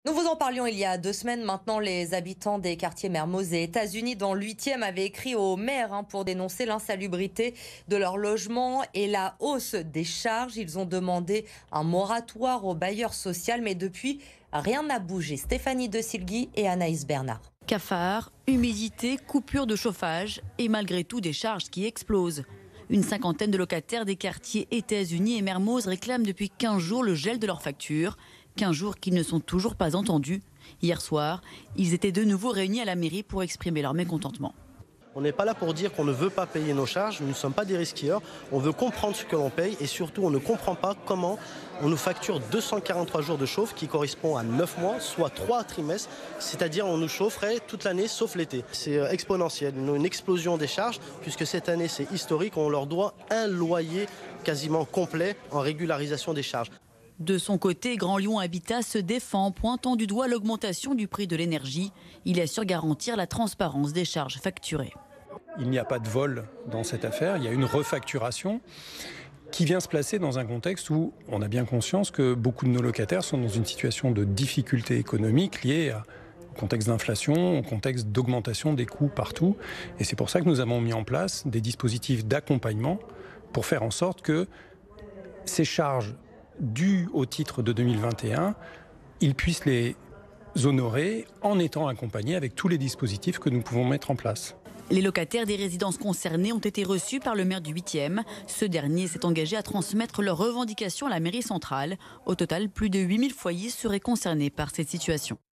Nous vous en parlions il y a 2 semaines. Maintenant, les habitants des quartiers Mermoz et États-Unis dans le 8e avaient écrit au maire pour dénoncer l'insalubrité de leur logement et la hausse des charges. Ils ont demandé un moratoire au bailleur social, mais depuis, rien n'a bougé. Stéphanie De Silgui et Anaïs Bernard. Cafards, humidité, coupure de chauffage et malgré tout des charges qui explosent. Une cinquantaine de locataires des quartiers États-Unis et Mermoz réclament depuis 15 jours le gel de leurs factures. 15 jours qu'ils ne sont toujours pas entendus. Hier soir, ils étaient de nouveau réunis à la mairie pour exprimer leur mécontentement. On n'est pas là pour dire qu'on ne veut pas payer nos charges, nous ne sommes pas des risqueurs, on veut comprendre ce que l'on paye et surtout on ne comprend pas comment on nous facture 243 jours de chauffe qui correspond à 9 mois, soit 3 trimestres, c'est-à-dire on nous chaufferait toute l'année sauf l'été. C'est exponentiel, une explosion des charges puisque cette année c'est historique, on leur doit un loyer quasiment complet en régularisation des charges. De son côté, Grand Lyon Habitat se défend, pointant du doigt l'augmentation du prix de l'énergie. Il assure garantir la transparence des charges facturées. Il n'y a pas de vol dans cette affaire, il y a une refacturation qui vient se placer dans un contexte où on a bien conscience que beaucoup de nos locataires sont dans une situation de difficulté économique liée au contexte d'inflation, au contexte d'augmentation des coûts partout. Et c'est pour ça que nous avons mis en place des dispositifs d'accompagnement pour faire en sorte que ces charges dues au titre de 2021, ils puissent les honorer en étant accompagnés avec tous les dispositifs que nous pouvons mettre en place. Les locataires des résidences concernées ont été reçus par le maire du 8e. Ce dernier s'est engagé à transmettre leurs revendications à la mairie centrale. Au total, plus de 8000 foyers seraient concernés par cette situation.